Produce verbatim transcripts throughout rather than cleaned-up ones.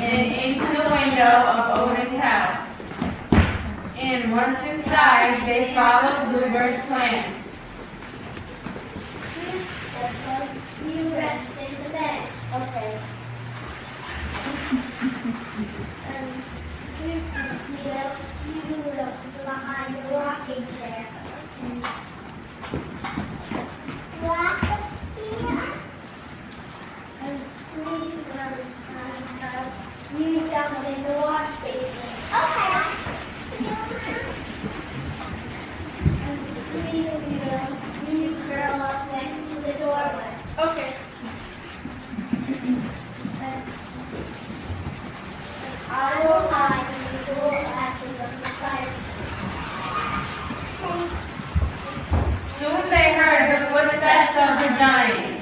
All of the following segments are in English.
and into the window of Oden's house. And once inside, they followed Bluebird's plan. You rest in the bed. Okay. um, here's the mosquito. You look behind the rocking chair. What? Yeah. And please run, run, you jump in the wash basin. Okay. And please, you, you curl up next to the doorway. Okay. I will hide in the dual ashes of the fire. Soon they heard the footsteps of the giant.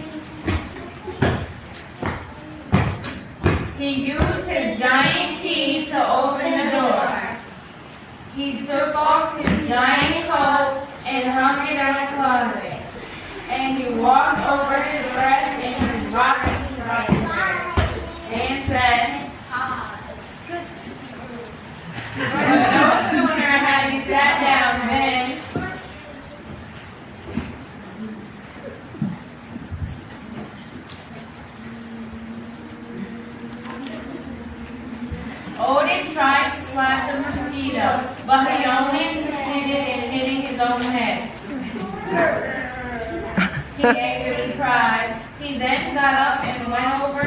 He used his giant key to open the door. He took off his giant coat and hung it in a closet. And he walked over to rest in his rocking chair and said, Ah, it's good. but no sooner had he sat down than Oden tried to slap the mosquito, but he only succeeded in hitting his own head. He angrily cried. He then got up and went over